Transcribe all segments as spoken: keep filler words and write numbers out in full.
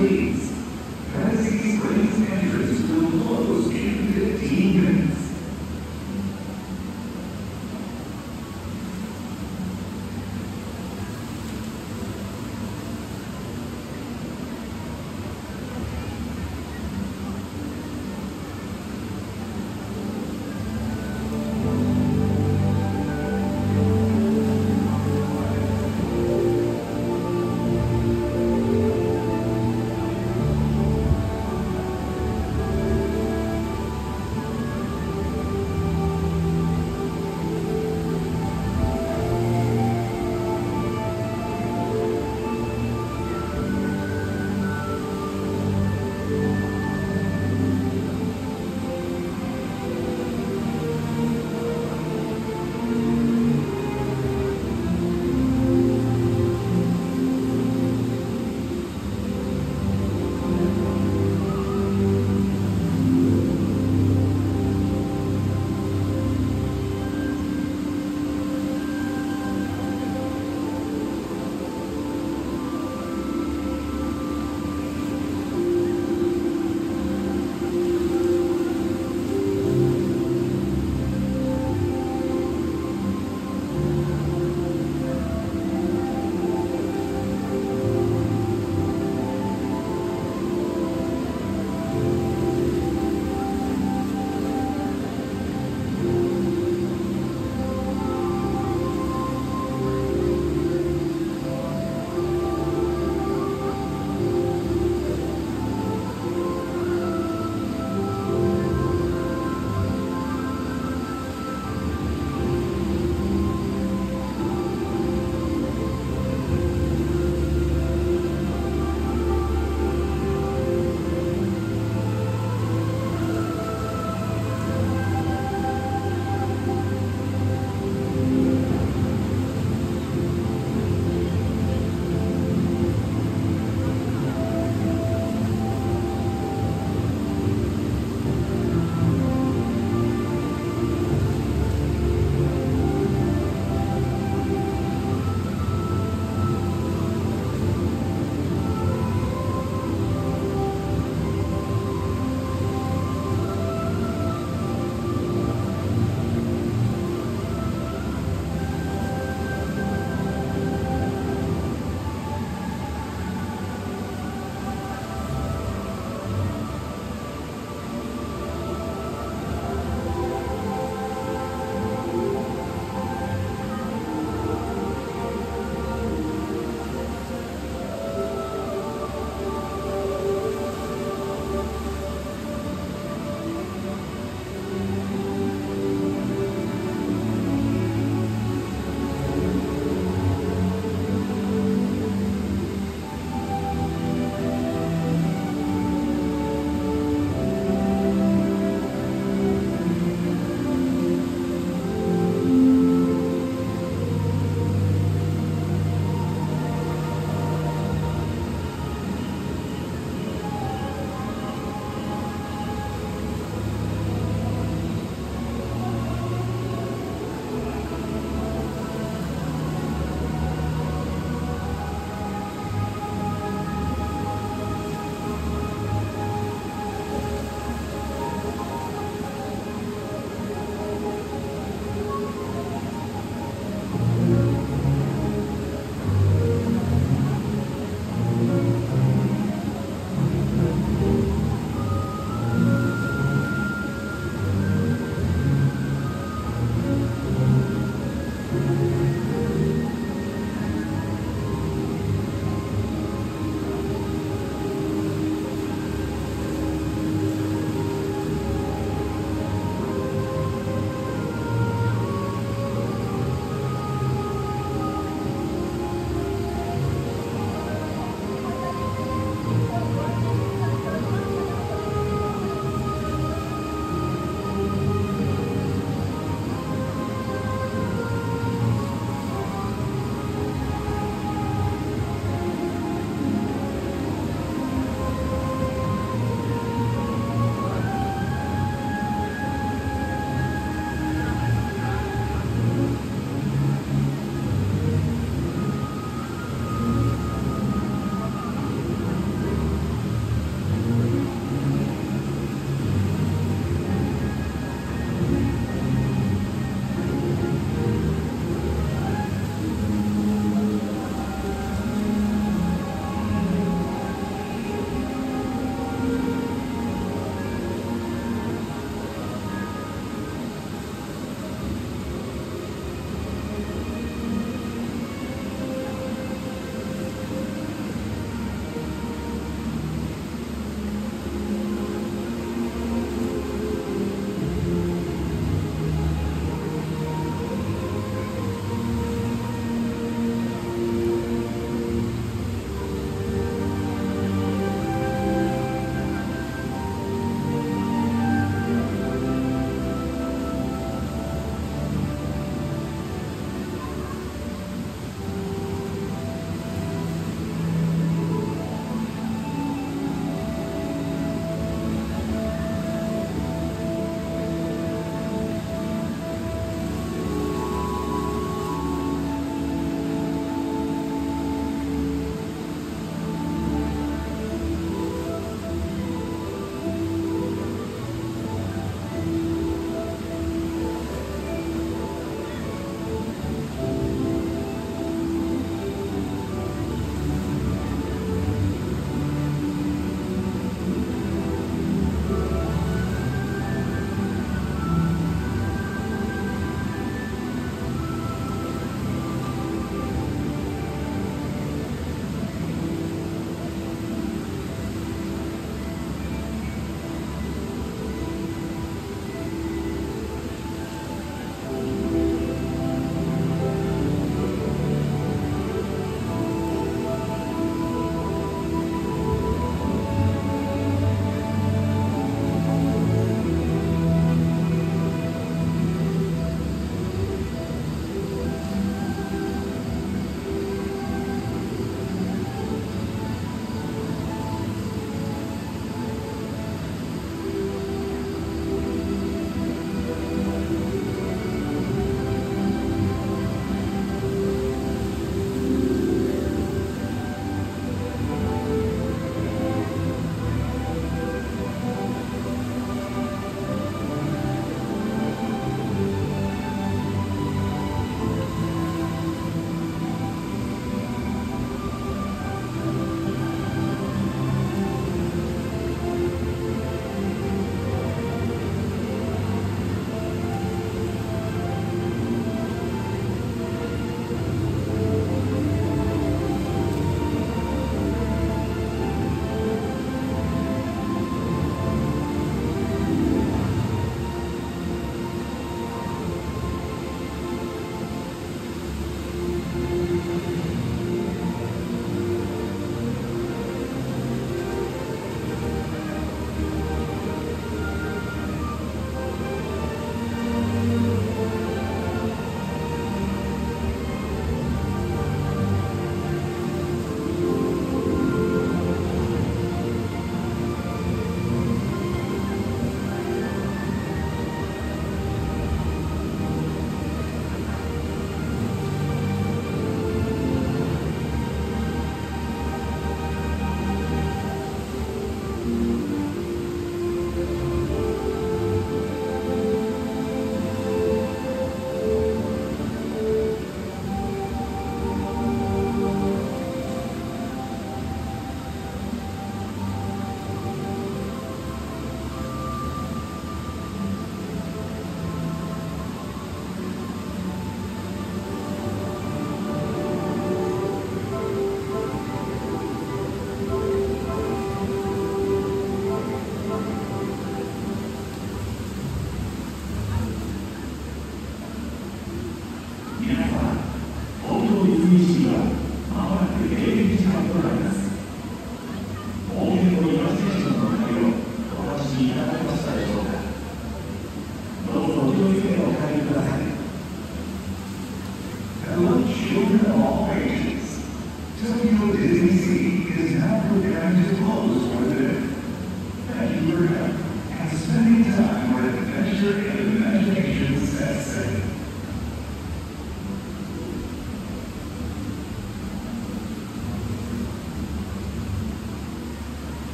please. Fantasy Springs entrance will close in fifteen minutes.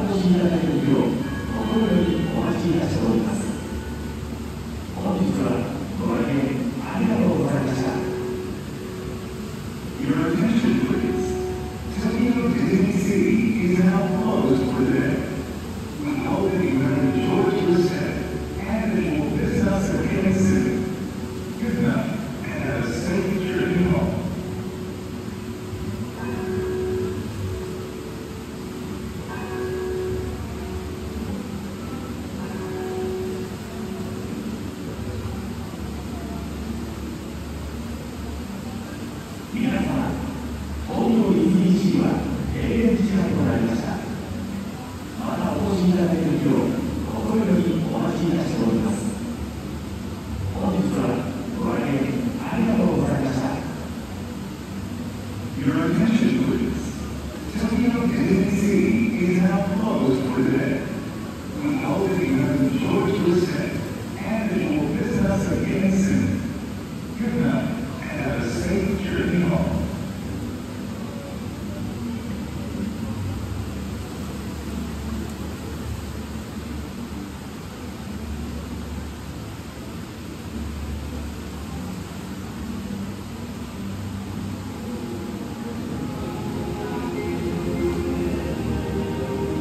お越しいただけるよう心よりお待ちいたしております。本日はご来店ありがとうございました。Your attention please. Tokyo Disney Sea is now closed for the day. We hope that you have enjoyed your stay and that you will visit us again soon. Good night and have a safe journey home. 皆様、東京ディズニーシーは閉園時間となりました。またお越しいただけるよう心よりお待ちいたしております。本日はご来店ありがとうございました。Your attention please. Tokyo Disney Sea is now closed for the day. We hope that you have enjoyed your stay and that you will visit us again soon. Good night and have a safe journey home. 「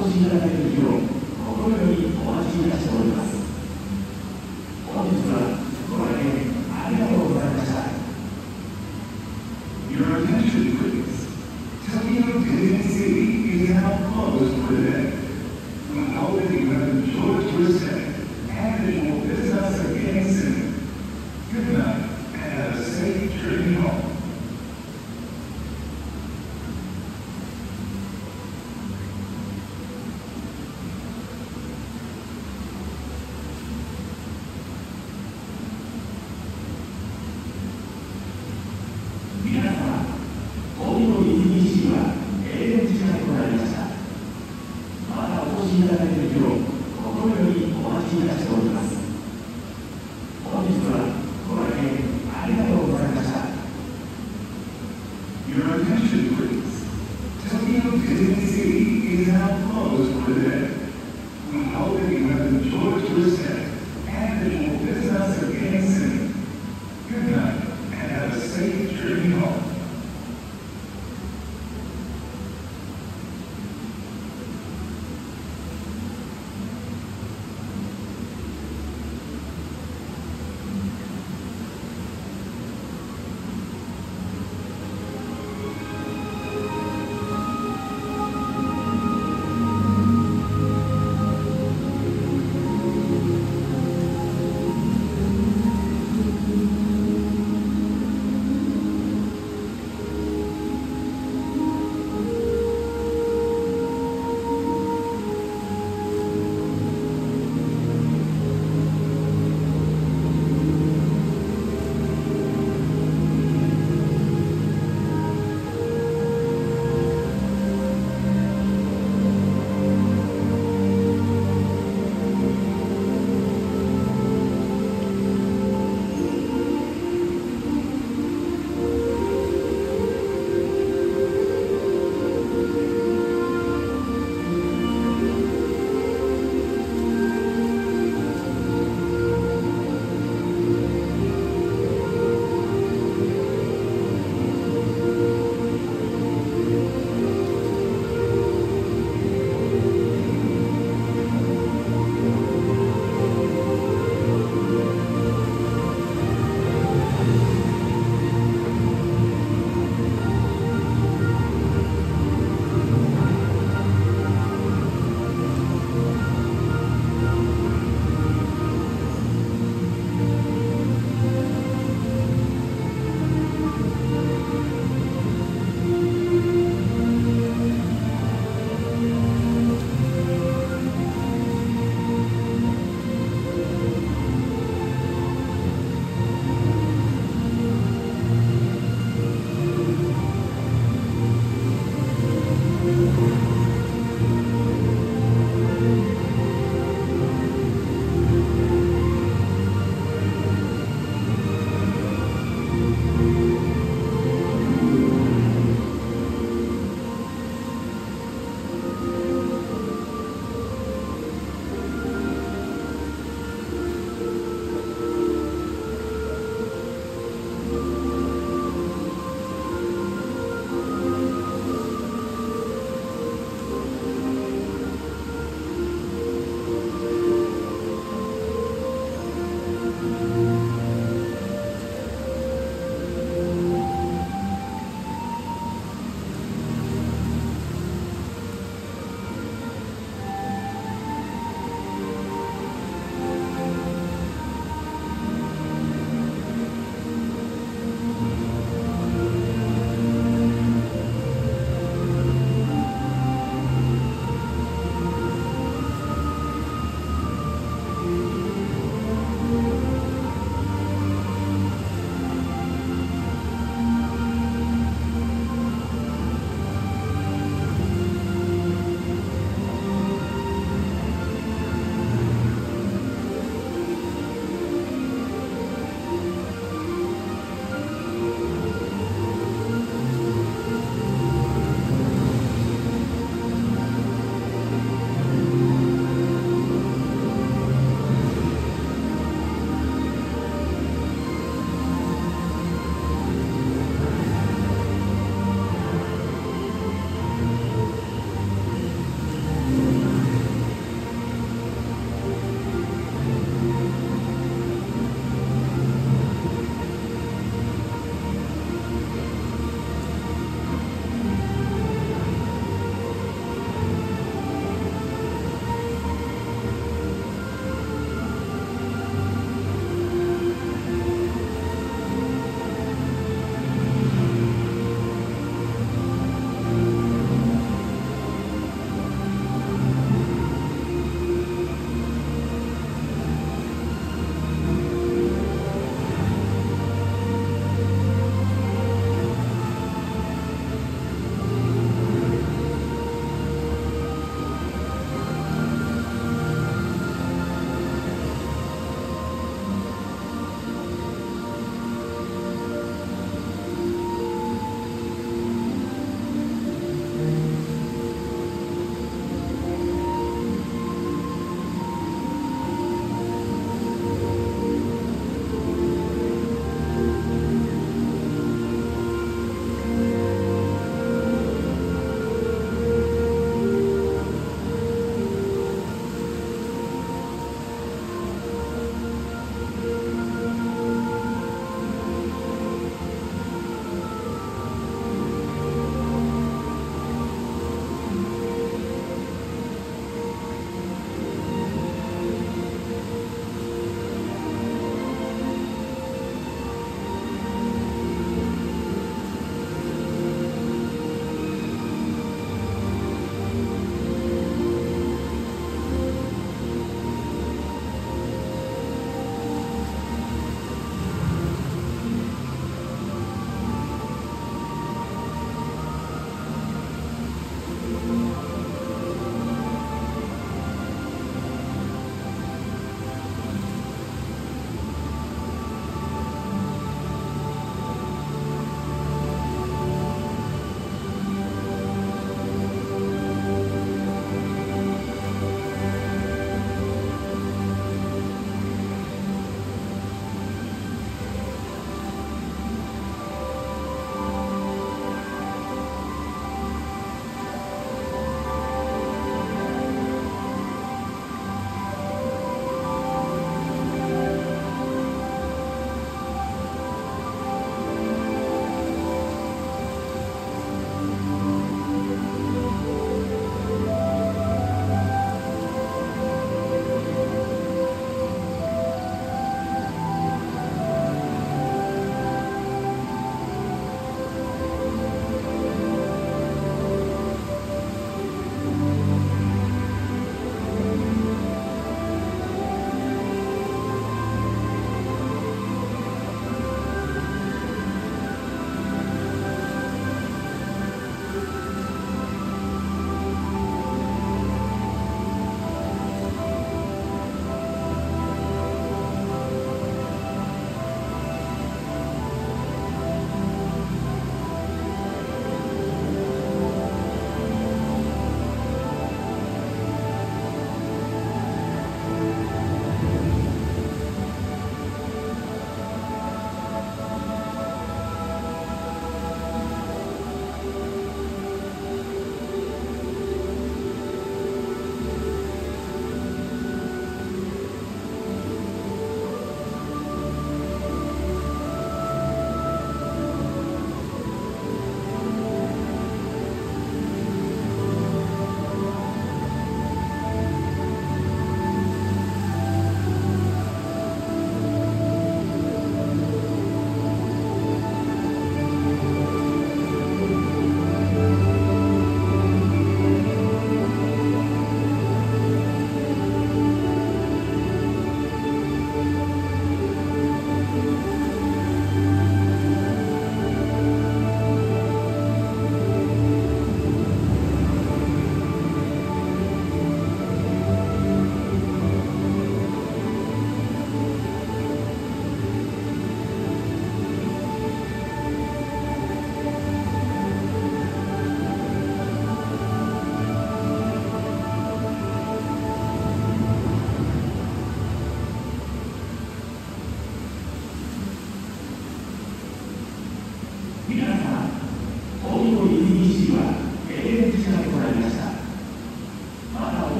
お越しいただける日を心よりお待ちいたしております。本日はご来店ありがとうございました。Your attention, please. Tokyo Disney Sea is now closed for the day. We hope that you have enjoyed your stay and that you will visit us again soon. Good night and have a safe journey home. 皆様、東京ディズニーシーは閉園時間となりました。またお越しいただける日を心よりお待ちいたしております。本日はご来店ありがとうございました。Your attention, please. Tokyo Disney Sea is now closed for the day. We hope that you have enjoyed your stay and that you will visit us again soon. Good night and have a safe journey home.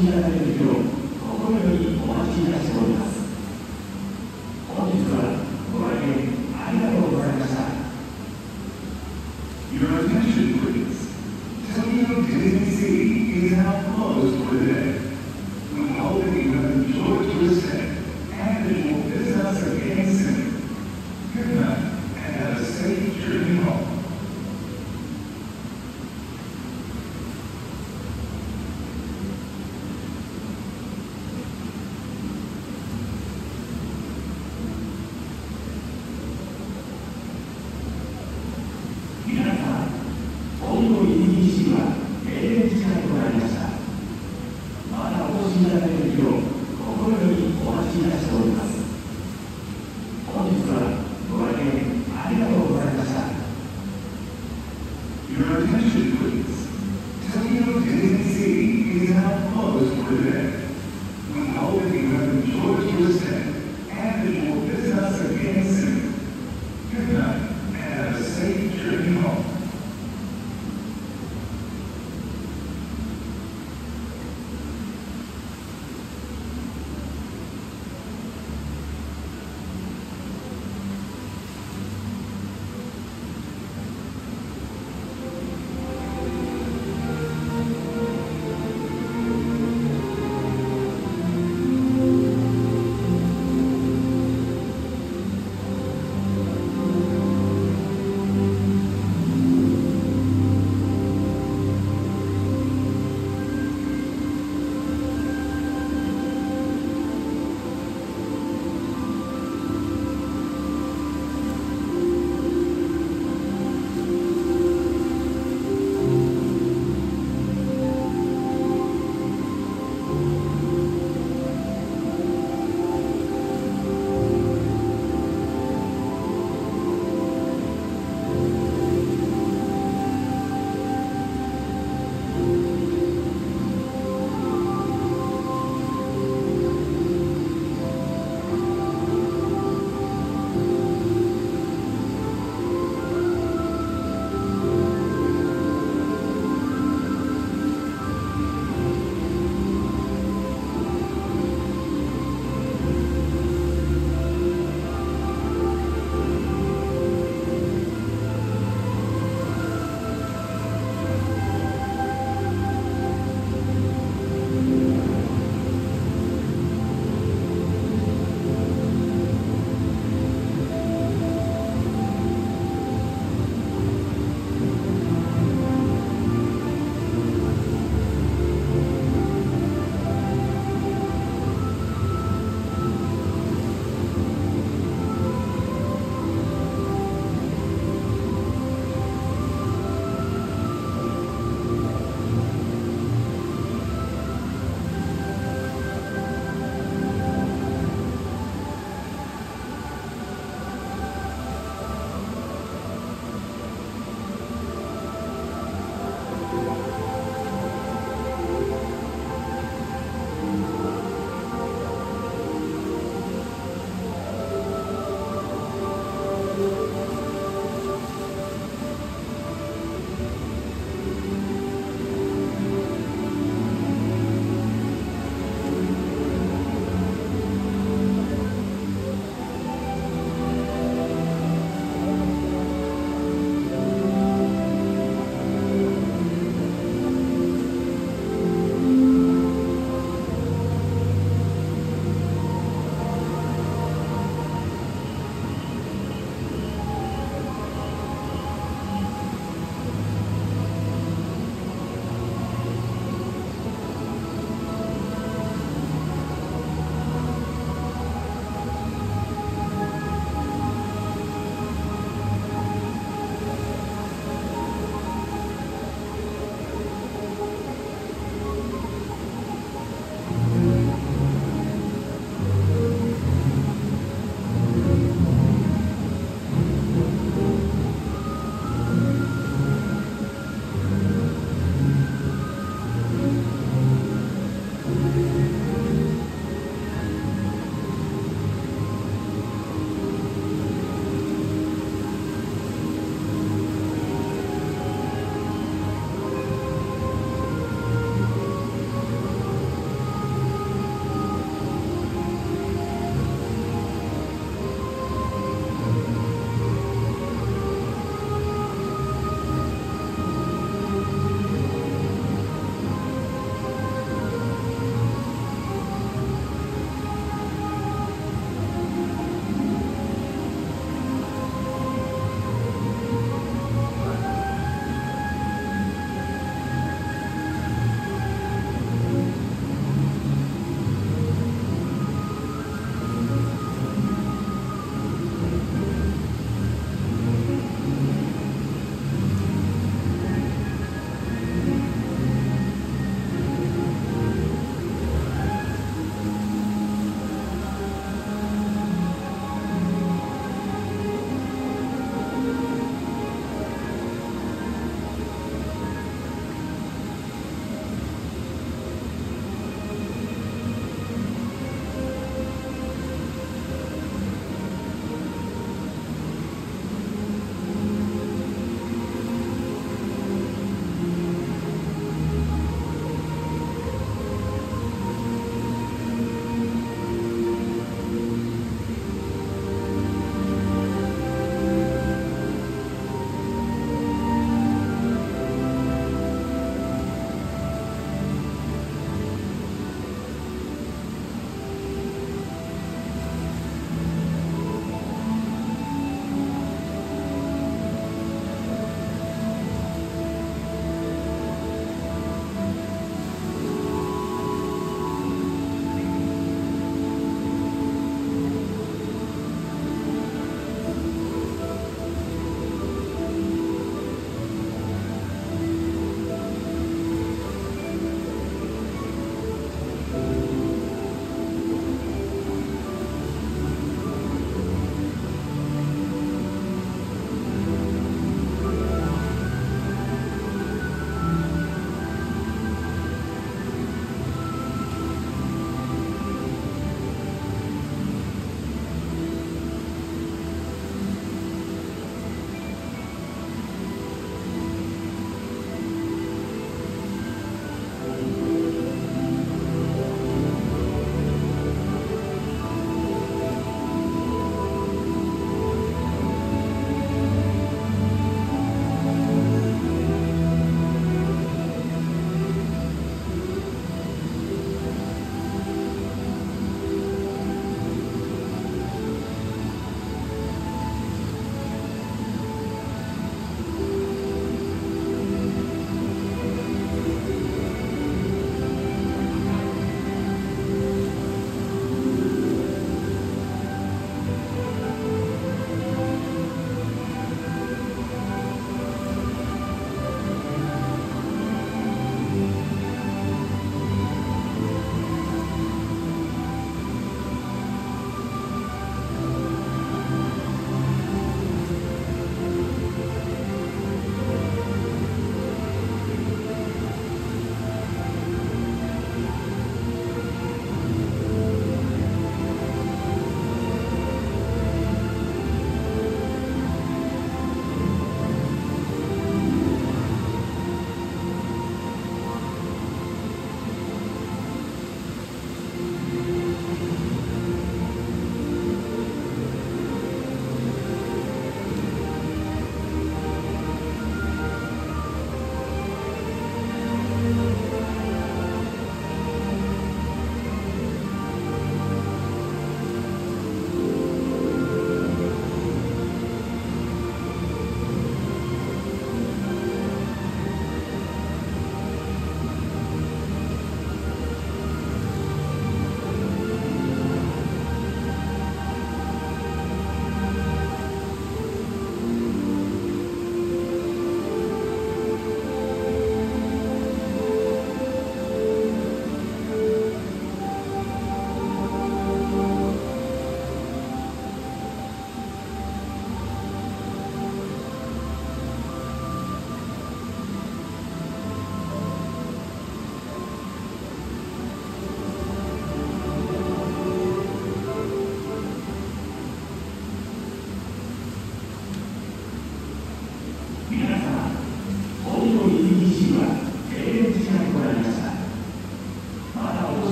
しいただけるよう心よりお待ちいたしております。本日はご来店ありがとうございました。 Your attention, please. Tokyo Disney Sea is now closed for the day. We hope that you have enjoyed your stay and that you will visit us again soon. Good night and have a safe journey home. 皆様、東京ディズニーシーは閉園時間となりました。またお越しいただけるよう心よりお待ちいたしております。本日はご来店ありがとうございました。 Your attention, please. Tokyo Disney Sea is now closed for the day. We hope that you have enjoyed your stay and that you will visit us again soon. Good night and have a safe journey home. 「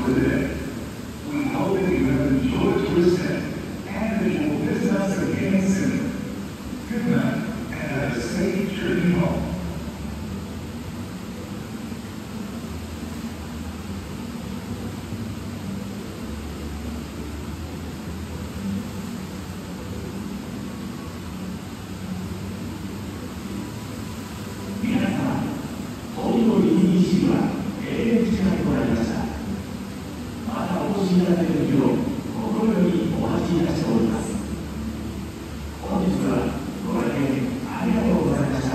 for the day. We hope that you have enjoyed your stay and that you will visit us again soon. Good night, and have a safe journey home. 皆様、東京ディズニーシーは閉園時間となりました。またお越しいただける日を心よりお待ちいたしております。本日はご来店ありがとうございました。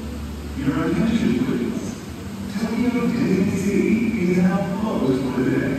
Your attention please. Tokyo Disney Sea is now closed for the day.